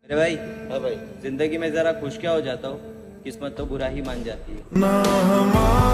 अरे भाई, हाँ भाई, जिंदगी में जरा खुश क्या हो जाता हूँ, किस्मत तो बुरा ही मान जाती है। ना हमारा